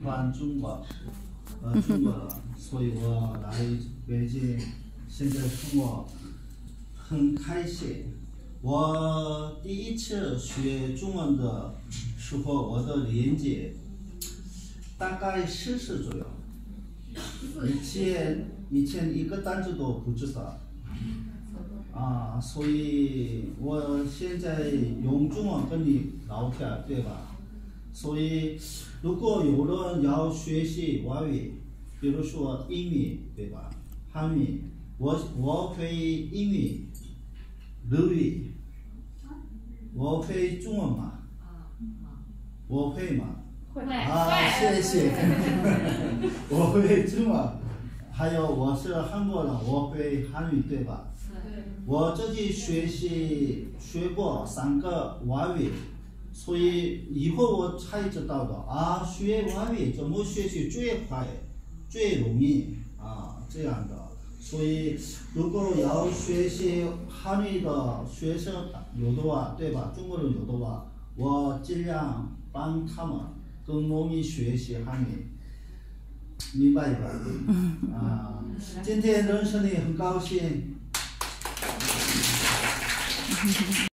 欢中国，中国人，所以我来北京，现在生活很开心。我第一次学中文的时候，我的年纪大概40左右，以前一个单词都不知道。所以我现在用中文跟你聊天，对吧？所以，如果有人要学习外语，比如说英语，对吧？韩语，我会英语、日语，我会中文吗？我会吗？ 会。 谢谢。我会中文，还有我是韩国人，我会韩语，对吧？我自己学过3个外语，所以以后我才知道的学外语怎么学习最快、最容易这样的。所以如果要学习韩语的学生有的话，对吧？中国人有的话，我尽量帮他们更容易学习韩语，明白吧？今天认识你很高兴。